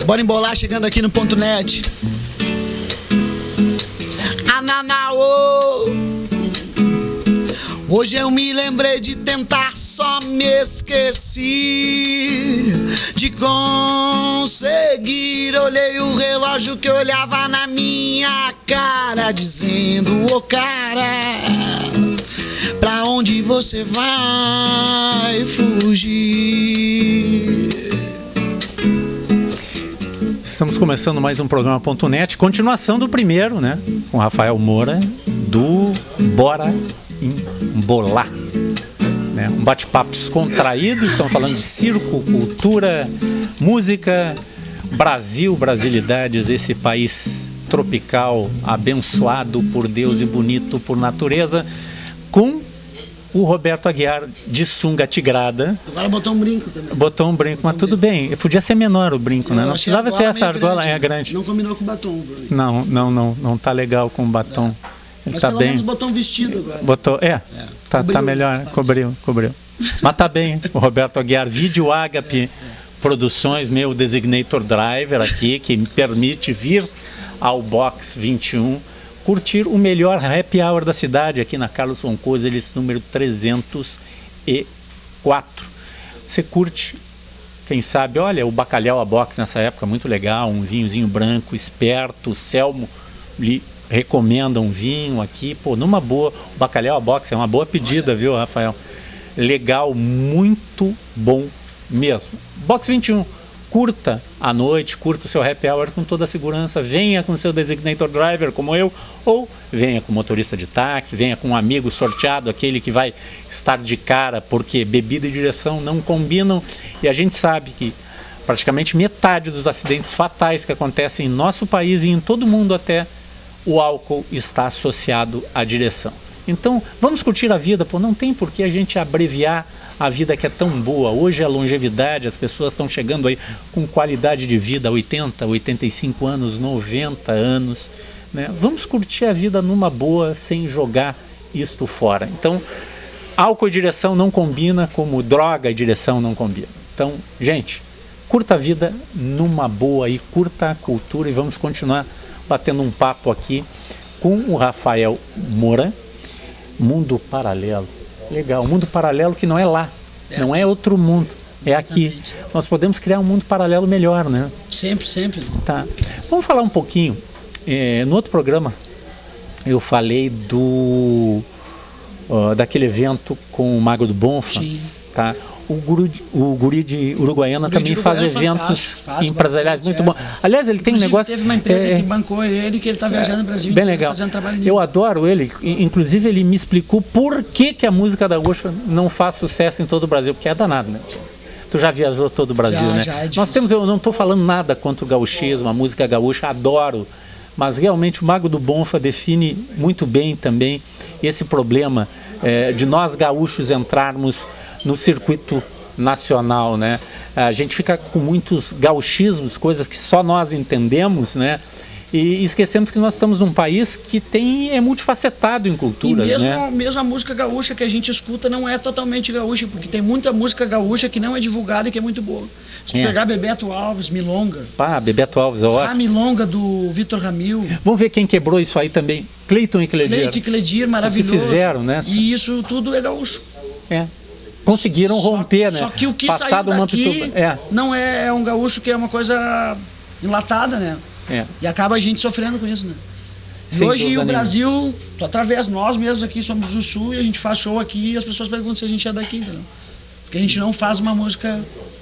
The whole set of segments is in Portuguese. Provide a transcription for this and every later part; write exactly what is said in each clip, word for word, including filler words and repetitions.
Bora embolar, chegando aqui no ponto net. Ananaô. Hoje eu me lembrei de tentar, só me esqueci de conseguir. Olhei o relógio que olhava na minha cara, dizendo: ô cara, pra onde você vai fugir? Estamos começando mais um programa ponto net, continuação do primeiro, né? Com Rafael Moura, do Bora Embolar, né? Um bate-papo descontraído. Estamos falando de circo, cultura, música, Brasil, brasilidades, esse país tropical, abençoado por Deus e bonito por natureza, com o Roberto Aguiar de sunga tigrada. Agora botou um brinco também. Botou um brinco, botou mas um tudo bem. Podia ser menor o brinco, né? Não precisava ser essa argola, é grande. Não combinou com o batom. Não, não, não, não tá legal com o batom. Ele mas tá pelo bem. menos botou um vestido agora. Botou, é, é. Tá, cobriu, tá melhor, cobriu, cobriu. Mas tá bem, o Roberto Aguiar, Vídeo Ágape é, é. Produções, meu designator driver aqui, que me permite vir ao Box vinte e um, curtir o melhor happy hour da cidade, aqui na Carlos Roncoso, eles número trezentos e quatro. Você curte, quem sabe, olha, o bacalhau a box nessa época, muito legal, um vinhozinho branco, esperto, o Selmo lhe recomenda um vinho aqui, pô, numa boa, o bacalhau a box é uma boa pedida, viu, Rafael? Legal, muito bom mesmo. Box vinte e um. Curta a noite, curta o seu happy hour com toda a segurança, venha com o seu designator driver como eu, ou venha com motorista de táxi, venha com um amigo sorteado, aquele que vai estar de cara, porque bebida e direção não combinam, e a gente sabe que praticamente metade dos acidentes fatais que acontecem em nosso país e em todo mundo até, o álcool está associado à direção. Então, vamos curtir a vida, pô, não tem por que a gente abreviar a vida que é tão boa. Hoje a longevidade, as pessoas estão chegando aí com qualidade de vida, oitenta, oitenta e cinco anos, noventa anos, né? Vamos curtir a vida numa boa, sem jogar isto fora. Então, álcool e direção não combina, como droga e direção não combina. Então, gente, curta a vida numa boa e curta a cultura, e vamos continuar batendo um papo aqui com o Rafael Moura. Mundo paralelo. Legal, um mundo paralelo que não é lá, é não aqui. É outro mundo, é Exatamente. Aqui. Nós podemos criar um mundo paralelo melhor, né? Sempre, sempre. Tá. Vamos falar um pouquinho. É, no outro programa eu falei do uh, daquele evento com o Mago do Bonfa. Sim. Tá? O guru, o guri de Uruguaiana também de faz eventos faz empresariais muito é. bons. Aliás, ele tem inclusive, um negócio... teve uma empresa é, que bancou ele, que ele está viajando é, no Brasil bem legal. Fazendo trabalho nele. Eu adoro ele. Inclusive, ele me explicou por que, que a música da gaúcha não faz sucesso em todo o Brasil, porque é danado, né? Tu já viajou todo o Brasil, já, né? Já é Nós temos, eu não estou falando nada contra o gauchismo, a música gaúcha, adoro. Mas realmente o Mago do Bonfa define muito bem também esse problema é, de nós gaúchos entrarmos no circuito nacional, né? A gente fica com muitos gauchismos, coisas que só nós entendemos, né? E esquecemos que nós estamos num país que tem, é multifacetado em culturas, e mesmo, né? mesmo a música gaúcha que a gente escuta não é totalmente gaúcha, porque tem muita música gaúcha que não é divulgada e que é muito boa. Se tu é. pegar Bebeto Alves, Milonga. Pá, Bebeto Alves, ó. A Milonga do Vitor Ramil. Vamos ver quem quebrou isso aí também. Cleiton e Cledir. Cleiton e Cledir, maravilhoso. O que fizeram, né? E isso tudo é gaúcho. É. Conseguiram só, romper, né? Só que o que Passado saiu daqui é. não é, é um gaúcho que é uma coisa enlatada, né? É. E acaba a gente sofrendo com isso, né? E Sem hoje o Brasil, nenhuma. através de nós mesmos aqui, somos do Sul, e a gente faz show aqui e as pessoas perguntam se a gente é daqui, entendeu? Porque a gente não faz uma música...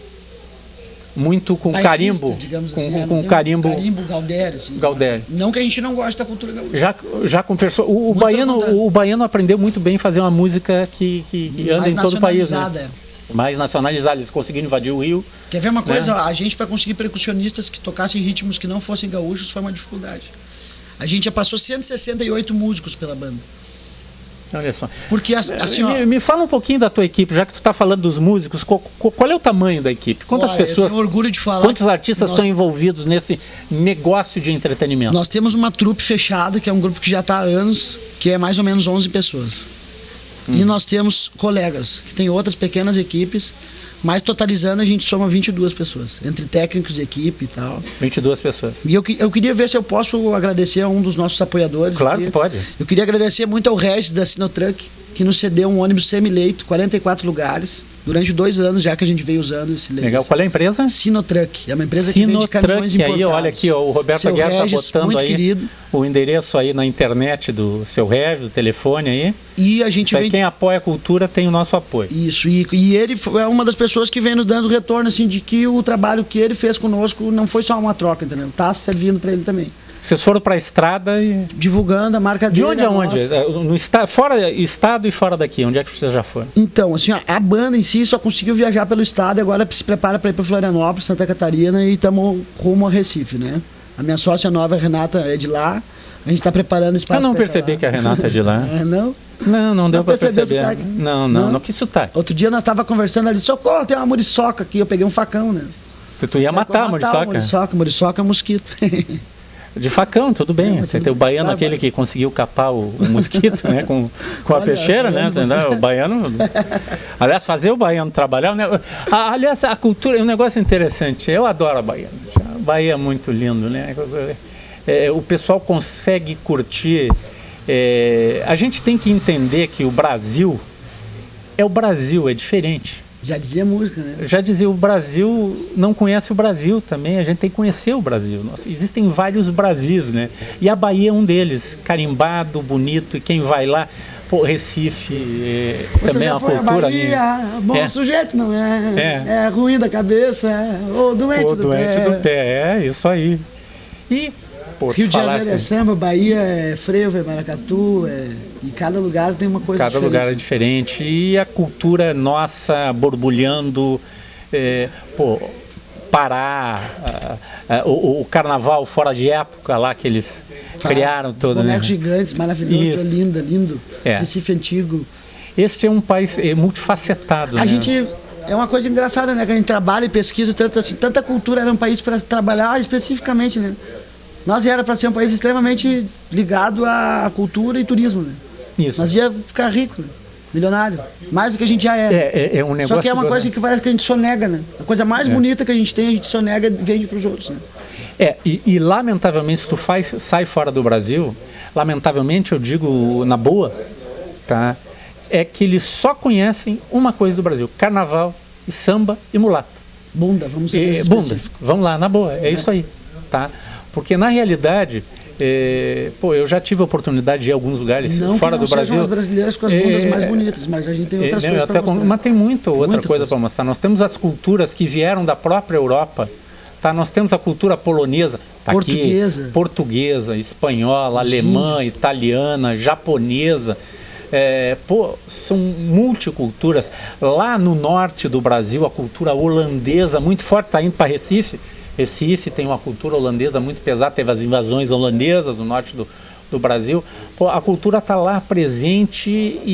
muito com bairrista, carimbo, digamos com, assim, com, é, com carimbo, carimbo Galdério, assim. Galdério. Não que a gente não goste da cultura gaúcha. Já, já com pessoas, o, o baiano, o baiano aprendeu muito bem fazer uma música que, que, que anda em todo o país, né? É. Mais nacionalizada, eles conseguiram invadir o Rio. Quer ver uma coisa? Né? A gente, para conseguir percussionistas que tocassem ritmos que não fossem gaúchos, foi uma dificuldade. A gente já passou cento e sessenta e oito músicos pela banda. Olha só. Porque assim, ó, me, me fala um pouquinho da tua equipe, já que tu está falando dos músicos, qual, qual é o tamanho da equipe? Quantas Olha, pessoas, eu tenho orgulho de falar, quantos artistas nós, estão envolvidos nesse negócio de entretenimento? Nós temos uma trupe fechada, que é um grupo que já está há anos, que é mais ou menos onze pessoas. Hum. E nós temos colegas, que tem outras pequenas equipes. Mas totalizando, a gente soma vinte e duas pessoas, entre técnicos, equipe e tal. vinte e duas pessoas. E eu, eu queria ver se eu posso agradecer a um dos nossos apoiadores. Claro aqui. que pode. Eu queria agradecer muito ao Regis da Sinotruck, que nos cedeu um ônibus semi-leito, quarenta e quatro lugares, durante dois anos já que a gente veio usando esse leito. Legal. Qual é a empresa? Sinotruck. É uma empresa Sinotruck, que vende caminhões importados. Aí, olha aqui, ó, o Roberto Aguiar está botando aí querido. o endereço aí na internet do seu Regis, do telefone aí. E a gente vem... Quem apoia a cultura tem o nosso apoio. Isso, e, e ele é uma das pessoas que vem nos dando retorno, assim, de que o trabalho que ele fez conosco não foi só uma troca, entendeu? Tá servindo para ele também. Vocês foram para a estrada e... Divulgando a marca dele. De onde a onde? No está, fora estado e fora daqui, onde é que vocês já foram? Então, assim, ó, a banda em si só conseguiu viajar pelo estado e agora se prepara para ir para Florianópolis, Santa Catarina e estamos rumo a Recife, né? A minha sócia nova, a Renata, é de lá. A gente está preparando espaço. Eu não percebi que a Renata é de lá. É, não? Não, não deu para perceber. Não, não, não, não, que sotaque. Outro dia nós estava conversando ali, socorro, tem uma muriçoca aqui, eu peguei um facão, né? Tu, tu ia matar a muriçoca? Muriçoca, muriçoca é mosquito. De facão, tudo bem. É, Você tem o baiano, aquele vai. que conseguiu capar o, o mosquito, né? Com, com a Olha, peixeira, né? O baiano. Aliás, fazer o baiano trabalhar. Né? Aliás, a cultura é um negócio interessante. Eu adoro a Bahia. A Bahia é muito lindo, né? É, o pessoal consegue curtir. É, a gente tem que entender que o Brasil é o Brasil, é diferente. Já dizia a música, né? Já dizia, o Brasil não conhece o Brasil também, a gente tem que conhecer o Brasil. Nossa, existem vários Brasis, né? E a Bahia é um deles, carimbado, bonito, e quem vai lá, pô, Recife, é, também é uma cultura ali. Bom é. sujeito, não é? É, é ruim da cabeça, é, ou doente ou do doente pé. do pé, é isso aí. E... Pô, Rio de Janeiro assim, é samba, Bahia é frevo, é maracatu, é... e cada lugar tem uma coisa cada diferente. Cada lugar é diferente e a cultura nossa borbulhando, é, pô, Pará, a, a, o, o carnaval fora de época lá que eles Fala, criaram todo, bonecos né? gigantes, maravilhoso, lindo, lindo, é. Recife antigo. Este é um país é, multifacetado, A né? gente... É uma coisa engraçada, né? Que a gente trabalha e pesquisa, tanta, tanta cultura era um país para trabalhar especificamente, né? Nós era para ser um país extremamente ligado à cultura e turismo, né? Isso. Nós ia ficar rico, né? Milionário, mais do que a gente já era. É, é, é um negócio. Só que é uma do... coisa que parece que a gente sonega, né? A coisa mais é. bonita que a gente tem, a gente sonega e vende para os outros, né? É, e, e lamentavelmente, se tu faz, sai fora do Brasil, lamentavelmente, eu digo na boa, tá? É que eles só conhecem uma coisa do Brasil: carnaval, e samba e mulata. Bunda, vamos ser Bunda, vamos lá, na boa, é, é isso aí, tá? Porque na realidade, é, pô, eu já tive a oportunidade de ir a alguns lugares não fora do Brasil. Não as brasileiras com as bundas é, mais bonitas, mas a gente tem outras é, coisas para mostrar. Mas tem muita outra muita coisa para mostrar. Nós temos as culturas que vieram da própria Europa, tá? Nós temos a cultura polonesa, tá portuguesa, aqui, portuguesa, espanhola, Sim. alemã, italiana, japonesa. É, pô, são multiculturas. Lá no norte do Brasil, a cultura holandesa muito forte, está indo para Recife. Recife tem uma cultura holandesa muito pesada, teve as invasões holandesas no norte do, do Brasil. Pô, a cultura está lá presente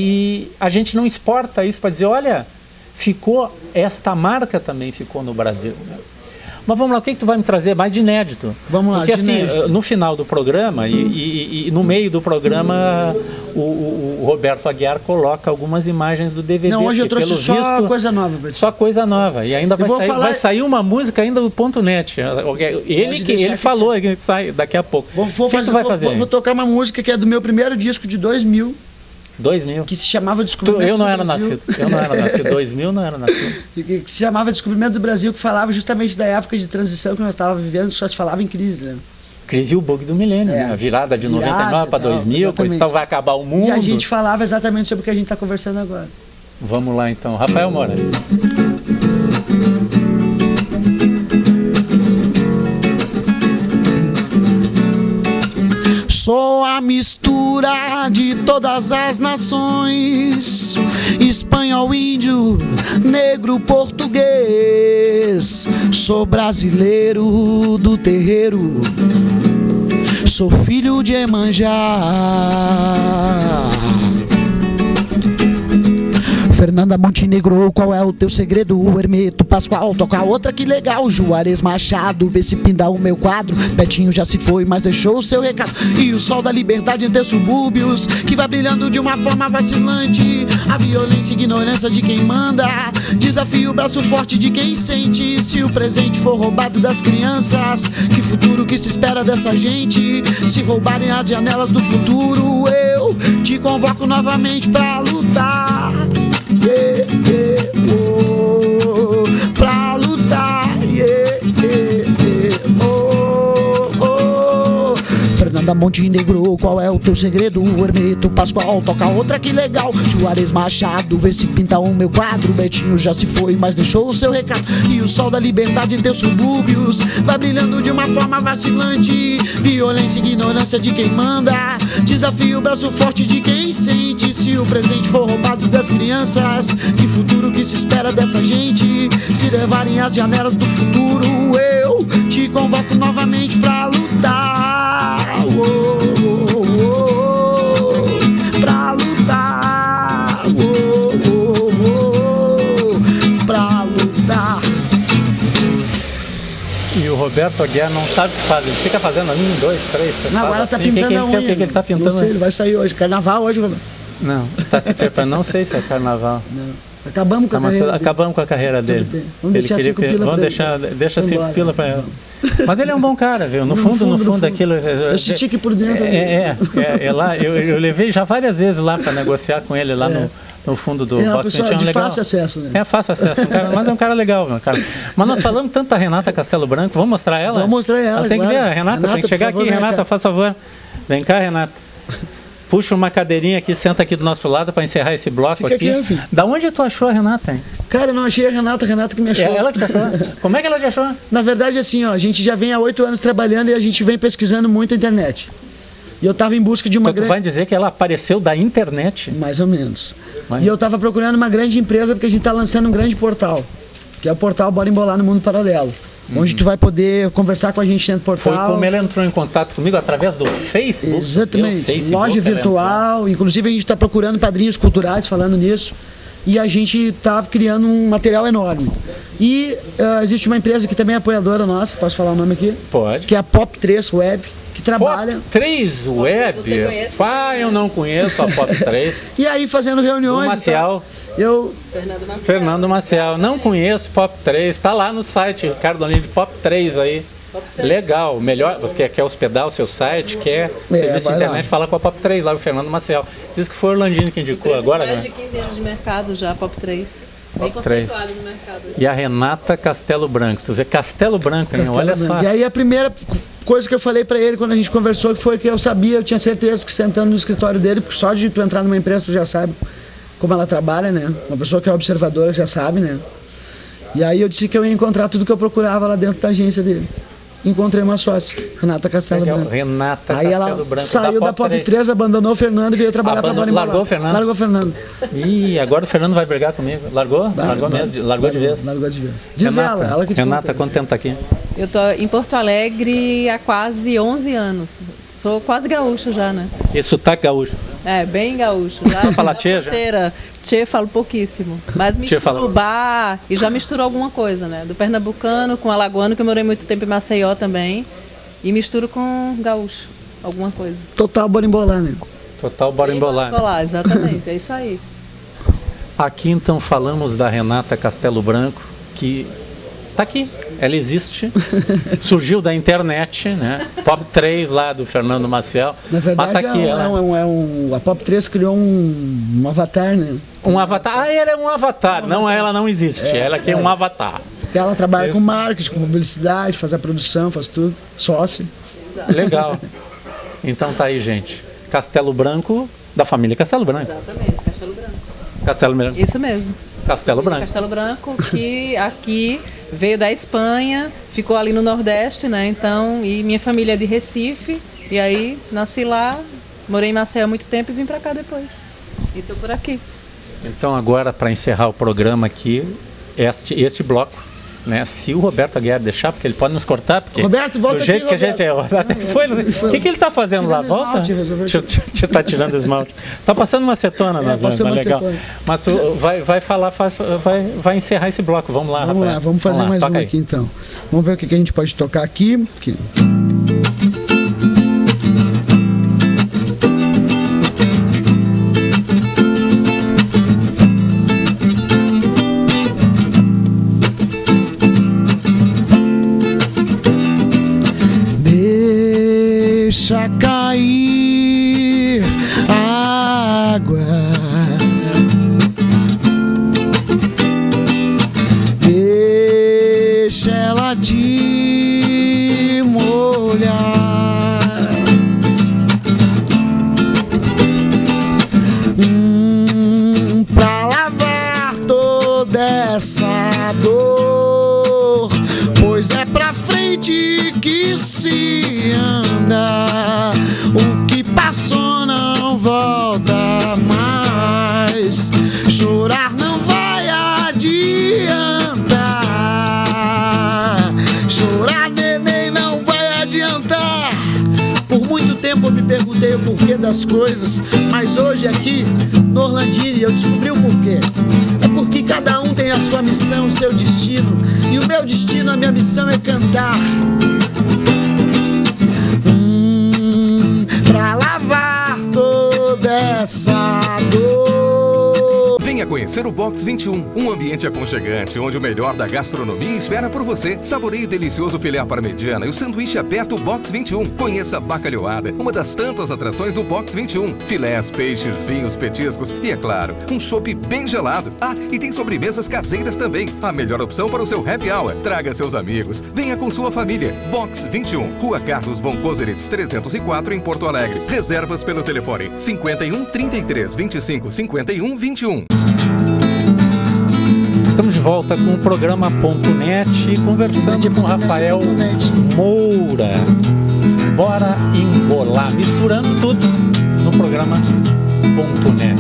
e a gente não exporta isso para dizer, olha, ficou, esta marca também ficou no Brasil. Mas vamos lá, o que, que tu vai me trazer mais de inédito? Vamos lá, Porque assim, inédito. no final do programa e, e, e no meio do programa, o, o, o Roberto Aguiar coloca algumas imagens do D V D. Não, hoje eu trouxe pelo só visto, coisa nova. Só coisa nova. E ainda vai sair, falar... vai sair uma música ainda do ponto net. Ele, que, ele falou que sai daqui a pouco. Vou, vou, o que fazer, que tu vai vou, fazer? Vou, vou tocar uma música que é do meu primeiro disco de dois mil. dois mil? Que se chamava Descobrimento tu, eu não do era Brasil. nascido. Eu não era nascido. dois mil não era nascido. Que, que se chamava Descobrimento do Brasil, que falava justamente da época de transição que nós estávamos vivendo, que só se falava em crise, né? Crise e o bug do milênio, é. né? A virada de virada, noventa e nove para dois mil, coisa tal, vai acabar o mundo. E a gente falava exatamente sobre o que a gente está conversando agora. Vamos lá então. Rafael Moura. Sou a mistura de todas as nações, espanhol, índio, negro, português. Sou brasileiro do terreiro, sou filho de Emanjá. Fernanda Montenegro, qual é o teu segredo? O Hermeto Pascoal, toca outra que legal. Juarez Machado, vê se pinta o meu quadro. Betinho já se foi, mas deixou o seu recado. E o sol da liberdade em teus subúrbios, que vai brilhando de uma forma vacilante. A violência e ignorância de quem manda, desafio o braço forte de quem sente. Se o presente for roubado das crianças, que futuro que se espera dessa gente? Se roubarem as janelas do futuro, eu te convoco novamente pra lutar. Yeah, yeah, oh, pra lutar, yeah, yeah, yeah, oh, oh. Fernanda Montenegro, qual é o teu segredo? O Hermeto Pascoal, toca outra que legal. Juarez Machado, vê se pinta o meu quadro. Betinho já se foi, mas deixou o seu recado. E o sol da liberdade em teus subúrbios vai brilhando de uma forma vacilante. Violência e ignorância de quem manda, desafio o braço forte de quem sente. Se o presente for roubado das crianças, que futuro que se espera dessa gente? Se levarem as janelas do futuro, eu te convoco novamente pra lutar. Oh, oh, oh, pra lutar. Oh, oh, oh, pra lutar. E o Roberto Aguiar não sabe o que faz, ele fica fazendo um, dois, três, não, agora assim. Tá pintando que que ele, a unha. O que, que ele tá pintando? Não sei, ele vai sair hoje, carnaval hoje, Roberto. Não, tá se preparando, não sei se é carnaval. Não. Acabamos com a carreira dele. Acabamos com a carreira dele. Vamos ele deixar queria, cinco pila vamos pra deixar, ele. deixa Vamos cinco embora. pila para ele. Mas ele é um bom cara, viu? No, no fundo, fundo, no fundo, no fundo aquilo. Eu senti que por dentro. É, é, é, é lá. Eu, eu levei já várias vezes lá para negociar com ele lá é. no, no fundo do é uma box. pessoa de legal. fácil acesso, né? É fácil acesso, um cara, mas é um cara legal, meu cara. Mas nós falamos tanto da Renata Castelo Branco, vamos mostrar ela? Vamos mostrar ela. ela tem claro. que ver, a Renata, Renata tem que chegar favor, aqui, Renata, cá. Faz favor. Vem cá, Renata. Puxa uma cadeirinha aqui, senta aqui do nosso lado para encerrar esse bloco. Fica aqui. aqui da onde tu achou a Renata, hein? Cara, eu não achei a Renata, a Renata que me achou. É ela que te achou? Como é que ela te achou? Na verdade, assim, ó, a gente já vem há oito anos trabalhando e a gente vem pesquisando muito a internet. E eu estava em busca de uma então, grande... tu vai dizer que ela apareceu da internet? Mais ou menos. Mas... E eu estava procurando uma grande empresa porque a gente está lançando um grande portal, que é o portal Bora Embolar no Mundo Paralelo. Onde tu vai poder conversar com a gente dentro do portal. Foi como ela entrou em contato comigo através do Facebook. Exatamente. Facebook, loja virtual. Inclusive a gente está procurando padrinhos culturais falando nisso. E a gente está criando um material enorme. E uh, existe uma empresa que também é apoiadora nossa, posso falar o nome aqui? Pode. Que é a Pop três Web, que trabalha... Pop três Web? Ah, eu não conheço a Pop três. E aí fazendo reuniões... O Maciel. Eu... Fernando Maciel. Fernando Maciel. Não conheço Pop três. Está lá no site, Ricardo Aline de Pop três aí. Pop três. Legal. Melhor, você quer, quer hospedar o seu site, quer é, serviço de internet, lá. Fala com a Pop três, lá o Fernando Maciel. Diz que foi o Orlandino que indicou agora. Mais de quinze anos de mercado já, Pop três. Bem Pop três. Conceituado no mercado. E a Renata Castelo Branco. Tu vê Castelo Branco, Castelo olha Branco. Só. E aí a primeira coisa que eu falei para ele quando a gente conversou foi que eu sabia, eu tinha certeza que sentando no escritório dele, porque só de tu entrar numa empresa tu já sabe como ela trabalha, né? Uma pessoa que é observadora já sabe, né? E aí eu disse que eu ia encontrar tudo que eu procurava lá dentro da agência dele. Encontrei uma sócia, Renata Castelo Branco. Renata aí Castelo ela Branco. saiu da, da Pop três, abandonou o Fernando e veio trabalhar para a Bora Embolar. Largou o Fernando? Largou o Fernando. Ih, agora o Fernando vai brigar comigo. Largou? Vai, largou vai, mesmo? Largou vai, de vez? Largou de vez. Diz Renata, ela, ela que te Renata, conta, quanto tempo tá aqui? Eu tô em Porto Alegre há quase onze anos. Sou quase gaúcha já, né? E sotaque gaúcho? É, bem gaúcho. Não fala tchê já? Tchê falo pouquíssimo. Mas misturo bar e já misturo alguma coisa, né? Do pernambucano com alagoano, que eu morei muito tempo em Maceió também. E misturo com gaúcho, alguma coisa. Total Bora Embolar, né? Total Bora Embolar. Bora Embolar, exatamente, é isso aí. Aqui então falamos da Renata Castelo Branco, que está aqui, ela existe, surgiu da internet, né? Pop três lá do Fernando Maciel. Na verdade, tá aqui, é, ela. É um, é um, a Pop três criou um, um avatar, né? Um avatar? Ah, ela é um avatar, um não, avatar. Ela não existe, é, ela aqui é, é um avatar. Ela trabalha Isso. com marketing, com publicidade, faz a produção, faz tudo, sócio. Legal. Então tá aí, gente. Castelo Branco, da família Castelo Branco. Exatamente, Castelo Branco. Castelo Branco. Isso mesmo. Castelo Branco. Castelo Branco, que aqui veio da Espanha, ficou ali no Nordeste, né? Então, e minha família é de Recife, e aí nasci lá, morei em Maceió há muito tempo e vim pra cá depois. E tô por aqui. Então agora, para encerrar o programa aqui, este, este bloco, né? Se o Roberto Aguiar deixar, porque ele pode nos cortar, porque Roberto, volta do jeito aqui, que a gente é, o Roberto foi, o que, que ele está fazendo lá? Volta? Está tirando esmalte. Está passando uma acetona, é, nós, mas legal. Cetona. Mas tu vai, vai falar, faz, vai, vai encerrar esse bloco. Vamos lá, vamos Rafael. Lá, vamos fazer vamos lá, mais um aí. Aqui então. Vamos ver o que, que a gente pode tocar aqui. aqui. Deixa cair a água, deixa ela te molhar, hum, pra lavar toda essa dor, pois é pra frente que se anda, o que passou não volta mais, chorar não vai adiantar, chorar, neném, não vai adiantar. Por muito tempo eu me perguntei o porquê das coisas, mas hoje aqui no Orlandini eu descobri o porquê. É porque cada um tem a sua missão, o seu destino, e o meu destino, a minha missão é cantar. Pra lavar toda essa dor. Venha conhecer o Box vinte e um, um ambiente aconchegante, onde o melhor da gastronomia espera por você. Saboreie o delicioso filé à parmegiana e o sanduíche aberto Box vinte e um. Conheça a bacalhoada, uma das tantas atrações do Box vinte e um. Filés, peixes, vinhos, petiscos e, é claro, um chopp bem gelado. Ah, e tem sobremesas caseiras também. A melhor opção para o seu happy hour. Traga seus amigos. Venha com sua família. Box vinte e um, Rua Carlos von Koselitz, trezentos e quatro, em Porto Alegre. Reservas pelo telefone cinquenta e um, trinta e três, vinte e cinco, cinquenta e um, vinte e um. Estamos de volta com o programa Ponto Net, conversando com Rafael Moura. Bora embolar, misturando tudo no programa Ponto Net.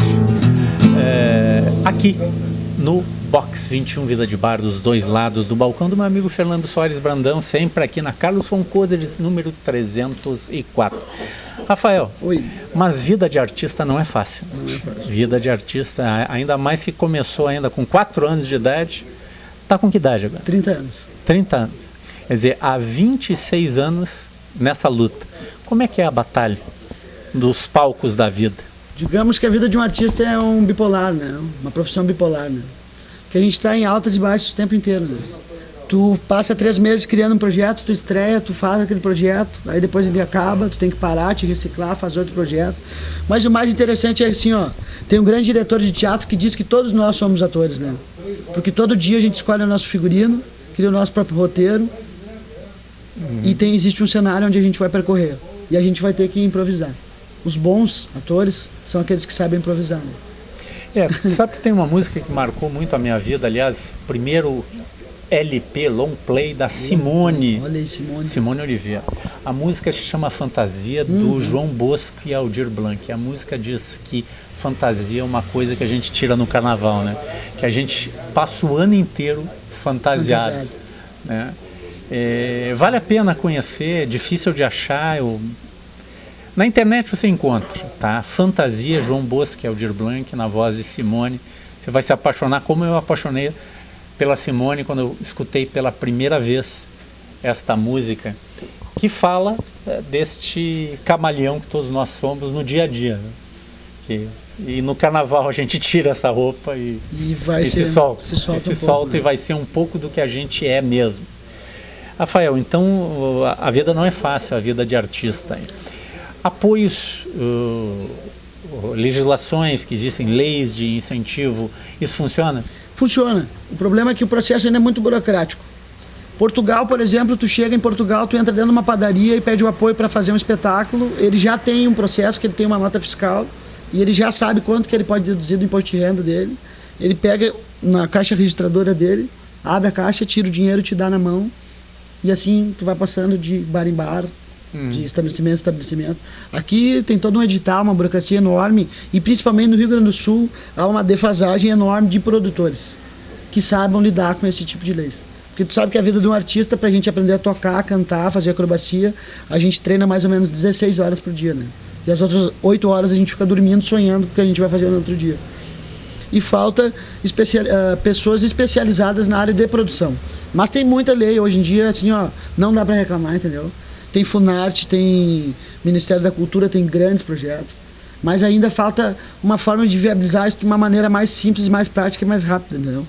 É, aqui no Box vinte e um, Vida de Bar, dos dois lados do balcão do meu amigo Fernando Soares Brandão, sempre aqui na Carlos von Koselitz, número trezentos e quatro. Rafael, oi. Mas vida de artista não é fácil. Não é fácil. Vida de artista, ainda mais que começou ainda com quatro anos de idade. Tá com que idade agora? trinta anos. trinta anos. Quer dizer, há vinte e seis anos nessa luta. Como é que é a batalha dos palcos da vida? Digamos que a vida de um artista é um bipolar, né? Uma profissão bipolar, né? Que a gente está em altas e baixas o tempo inteiro, né? Tu passa três meses criando um projeto, tu estreia, tu faz aquele projeto, aí depois ele acaba, tu tem que parar, te reciclar, fazer outro projeto. Mas o mais interessante é assim, ó, tem um grande diretor de teatro que diz que todos nós somos atores, né? Porque todo dia a gente escolhe o nosso figurino, cria o nosso próprio roteiro, uhum. E tem, existe um cenário onde a gente vai percorrer. E a gente vai ter que improvisar. Os bons atores são aqueles que sabem improvisar, né? É, sabe que tem uma música que marcou muito a minha vida, aliás, primeiro L P, long play da Simone. Olha aí, Simone. Simone Oliveira. A música se chama Fantasia, do uhum. João Bosco e Aldir Blanc. A música diz que fantasia é uma coisa que a gente tira no carnaval, né? Que a gente passa o ano inteiro fantasiado. fantasiado. Né? É, vale a pena conhecer, é difícil de achar. Eu... Na internet você encontra, tá? Fantasia, João Bosco e Aldir Blanc, na voz de Simone. Você vai se apaixonar, como eu apaixonei pela Simone quando eu escutei pela primeira vez esta música, que fala é, deste camaleão que todos nós somos no dia a dia, né? que, e no carnaval a gente tira essa roupa e, e, vai e ser, se solta, se solta, e, se um solta pouco, e né? vai ser um pouco do que a gente é mesmo. Rafael, então a, a vida não é fácil, a vida de artista. Apoios, uh, legislações que existem, leis de incentivo, isso funciona? Funciona. O problema é que o processo ainda é muito burocrático. Portugal, por exemplo, tu chega em Portugal, tu entra dentro de uma padaria e pede o apoio para fazer um espetáculo, ele já tem um processo, que ele tem uma nota fiscal, e ele já sabe quanto que ele pode deduzir do imposto de renda dele. Ele pega na caixa registradora dele, abre a caixa, tira o dinheiro, te dá na mão, e assim tu vai passando de bar em bar, hum. de estabelecimento em estabelecimento. Aqui tem todo um edital, uma burocracia enorme, e principalmente no Rio Grande do Sul há uma defasagem enorme de produtores que saibam lidar com esse tipo de leis. Porque tu sabe que a vida de um artista, pra gente aprender a tocar, cantar, fazer acrobacia, a gente treina mais ou menos dezesseis horas por dia, né? E as outras oito horas a gente fica dormindo, sonhando com o que a gente vai fazer no outro dia. E falta especial, uh, pessoas especializadas na área de produção. Mas tem muita lei hoje em dia, assim, ó, não dá pra reclamar, entendeu? Tem Funarte, tem Ministério da Cultura, tem grandes projetos. Mas ainda falta uma forma de viabilizar isso de uma maneira mais simples, mais prática e mais rápida, entendeu?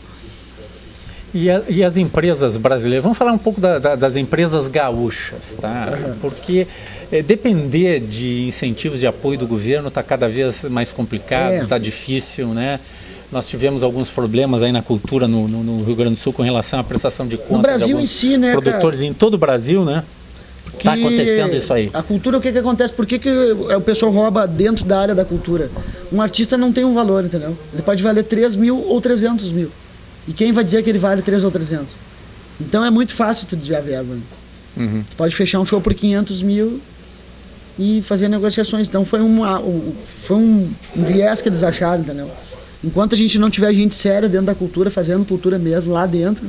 E, a, e as empresas brasileiras, vamos falar um pouco da, da, das empresas gaúchas, tá? Uhum. Porque é, depender de incentivos de apoio do governo está cada vez mais complicado, está é. difícil, né? Nós tivemos alguns problemas aí na cultura no, no, no Rio Grande do Sul com relação à prestação de contas. No Brasil em si, né, produtores cara? Em todo o Brasil, né? Está acontecendo isso aí. A cultura, o que que acontece? Por que que o pessoal rouba dentro da área da cultura? Um artista não tem um valor, entendeu? Ele pode valer três mil ou trezentos mil. E quem vai dizer que ele vale três ou trezentos? Então é muito fácil tu desviar a verba. Né? Uhum. Tu pode fechar um show por quinhentos mil e fazer negociações. Então foi, uma, um, foi um, um viés que eles acharam, entendeu? Enquanto a gente não tiver gente séria dentro da cultura, fazendo cultura mesmo, lá dentro.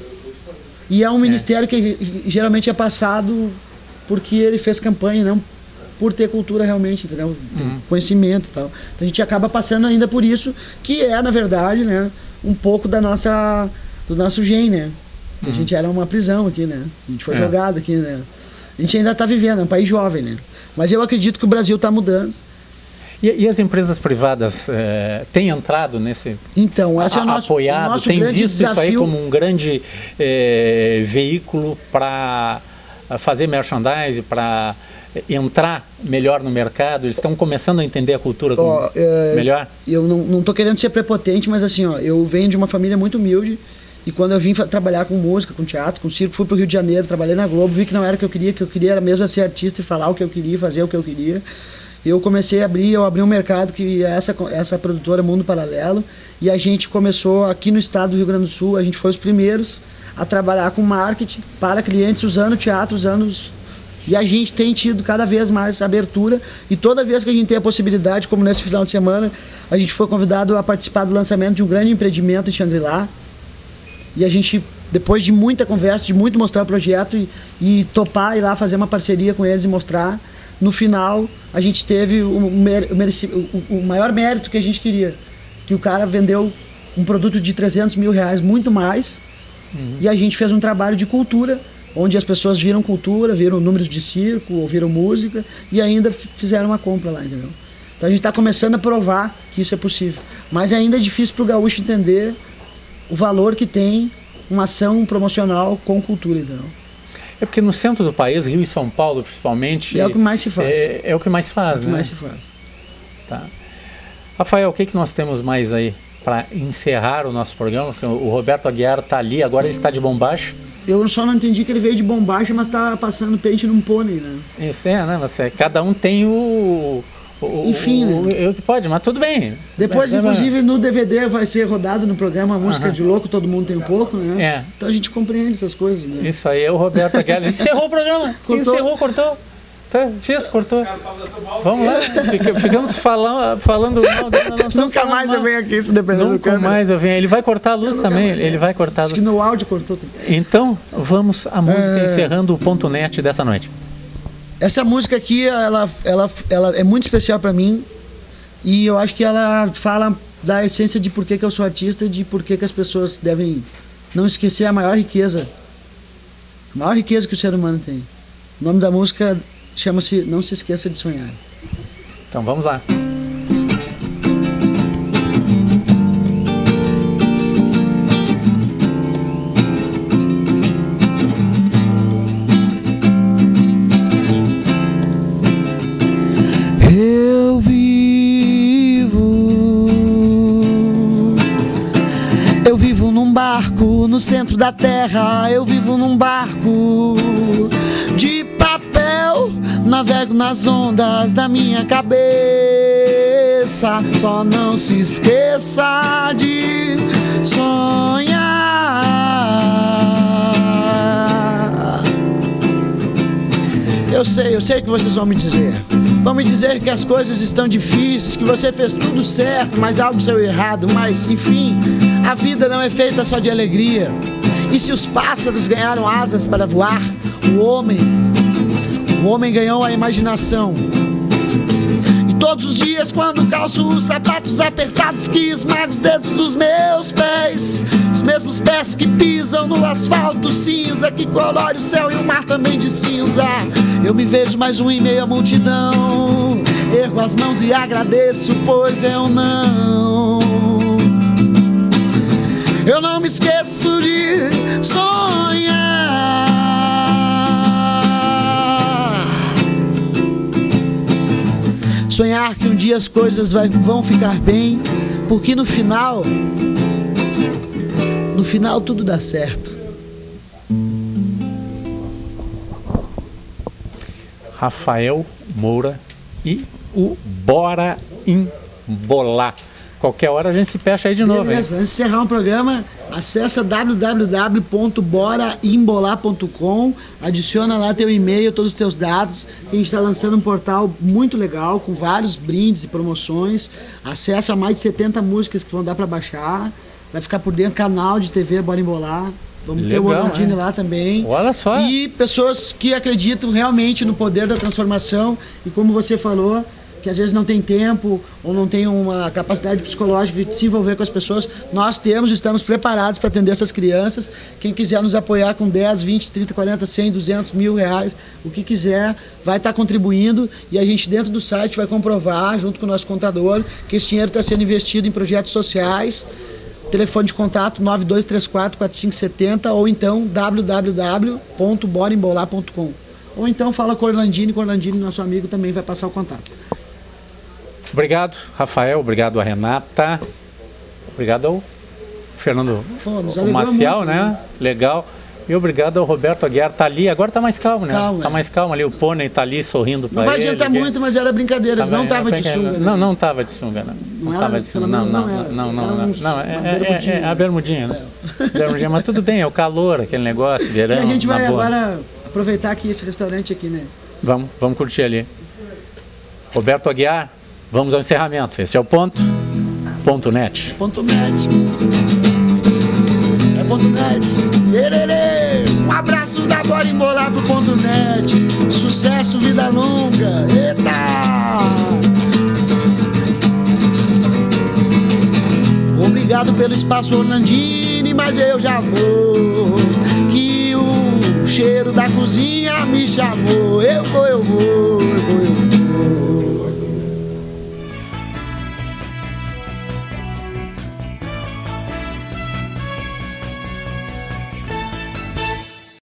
E é um é. ministério que geralmente é passado porque ele fez campanha, não por ter cultura realmente, entendeu? Uhum. Conhecimento e tal. Então a gente acaba passando ainda por isso, que é, na verdade, né, um pouco da nossa, do nosso gene, né? Uhum. A gente era uma prisão aqui, né? A gente foi é. jogado aqui, né? A gente ainda está vivendo, é um país jovem, né? Mas eu acredito que o Brasil está mudando. E, e as empresas privadas é, têm entrado nesse... Então, esse é o nosso, apoiado, o nosso tem grande visto desafio. Isso aí como um grande é, veículo para fazer merchandising, para entrar melhor no mercado? Eles estão começando a entender a cultura como oh, é, melhor? Eu não estou querendo ser prepotente, mas assim, ó, eu venho de uma família muito humilde e quando eu vim trabalhar com música, com teatro, com circo, fui para o Rio de Janeiro, trabalhei na Globo, vi que não era o que eu queria, que eu queria era mesmo ser artista e falar o que eu queria, fazer o que eu queria. Eu comecei a abrir, eu abri um mercado que é essa, essa produtora Mundo Paralelo e a gente começou aqui no estado do Rio Grande do Sul, a gente foi os primeiros a trabalhar com marketing para clientes usando teatro, usando os... E a gente tem tido cada vez mais abertura e toda vez que a gente tem a possibilidade, como nesse final de semana, a gente foi convidado a participar do lançamento de um grande empreendimento em Xangri-Lá. E a gente, depois de muita conversa, de muito mostrar o projeto e, e topar ir lá fazer uma parceria com eles e mostrar, no final a gente teve o, o, o maior mérito que a gente queria, que o cara vendeu um produto de trezentos mil reais, muito mais, uhum. E a gente fez um trabalho de cultura, onde as pessoas viram cultura, viram números de circo, ouviram música e ainda fizeram uma compra lá, entendeu? Então a gente está começando a provar que isso é possível. Mas ainda é difícil para o gaúcho entender o valor que tem uma ação promocional com cultura, entendeu? É porque no centro do país, Rio e São Paulo principalmente... É o que mais se faz. É, é o que mais se faz, é o que né? mais se faz. Tá. Rafael, o que, que nós temos mais aí para encerrar o nosso programa? O Roberto Aguiar está ali, agora ele está de bombacha. Eu só não entendi que ele veio de bombacha, mas está passando pente num pônei, né? Isso é, né? Você, cada um tem o... o Enfim, o, né? O que pode, mas tudo bem. Depois, bem, inclusive, no D V D vai ser rodado no programa a Música uh-huh. de Louco, todo mundo tem um pouco, né? É. Então a gente compreende essas coisas, né? Isso aí é o Roberto Aguiar. Encerrou o programa. Cortou. Encerrou, cortou. Tá, fez, cortou. Vamos lá. Ficamos falando, falando mal. Nunca mais mal. Eu venho aqui, se depender do câmera. Nunca mais eu venho. Ele vai cortar a luz também. Ele vai cortar a luz. Diz que no áudio cortou. Então, vamos à música é... encerrando o ponto net dessa noite. Essa música aqui, ela, ela, ela é muito especial para mim. E eu acho que ela fala da essência de por que, que eu sou artista e de por que, que as pessoas devem não esquecer a maior riqueza. A maior riqueza que o ser humano tem. O nome da música chama-se Não Se Esqueça de Sonhar. Então vamos lá. Eu vivo, eu vivo num barco no centro da terra, eu vivo num barco de papel, navego nas ondas da minha cabeça. Só não se esqueça de sonhar. Eu sei, eu sei o que vocês vão me dizer. Vão me dizer que as coisas estão difíceis, que você fez tudo certo, mas algo saiu errado. Mas, enfim, a vida não é feita só de alegria. E se os pássaros ganharam asas para voar, o homem, o homem ganhou a imaginação. E todos os dias quando calço os sapatos apertados que esmagam os dedos dos meus pés, os mesmos pés que pisam no asfalto cinza, que colore o céu e o mar também de cinza, eu me vejo mais um em meio à multidão. Ergo as mãos e agradeço, pois eu não Eu não me esqueço de sonhar. Sonhar que um dia as coisas vai, vão ficar bem, porque no final, no final tudo dá certo. Rafael Moura e o Bora Embolar. Qualquer hora a gente se fecha aí de novo. Beleza, antes de encerrar um programa, acessa w w w ponto bora embolar ponto com, adiciona lá teu e-mail, todos os teus dados. A gente está lançando um portal muito legal, com vários brindes e promoções, acesso a mais de setenta músicas que vão dar para baixar, vai ficar por dentro canal de T V Bora Embolar. Vamos legal, ter o Orlandini é. lá também. Olha só. E pessoas que acreditam realmente no poder da transformação e, como você falou, que às vezes não tem tempo ou não tem uma capacidade psicológica de se envolver com as pessoas, nós temos, estamos preparados para atender essas crianças. Quem quiser nos apoiar com dez, vinte, trinta, quarenta, cem, duzentos, mil reais, o que quiser, vai estar contribuindo, e a gente dentro do site vai comprovar, junto com o nosso contador, que esse dinheiro está sendo investido em projetos sociais. Telefone de contato nove dois três quatro, quatro cinco sete zero ou então w w w ponto bora embolar ponto com. Ou então fala com o Orlandini, que o Orlandini, nosso amigo, também vai passar o contato. Obrigado, Rafael. Obrigado a Renata. Obrigado ao Fernando Pô, o Maciel, muito, né? né? Legal. E obrigado ao Roberto Aguiar. Tá ali, agora tá mais calmo, né? Calma, tá mais calmo ali. O pônei tá ali sorrindo para ele. Não vai adiantar ele, muito, mas era brincadeira. Tava, não tava de sunga. Né? Não, não tava de sunga, não. Não, não tava de sunga. Não, não, não, não, não, não. não é, é, é, é a bermudinha, né? É. Bermudinha, mas tudo bem, é o calor, aquele negócio, verão. E a gente vai agora aproveitar aqui esse restaurante aqui, né? Vamos, vamos curtir ali. Roberto Aguiar, vamos ao encerramento. Esse é o ponto. Ponto net. Ponto net. É ponto net. Ererê. Um abraço da Bora Embolar pro ponto net. Sucesso, vida longa. Eita! Obrigado pelo espaço, Orlandini, mas eu já vou. Que o cheiro da cozinha me chamou. Eu vou, eu vou, eu vou, eu vou.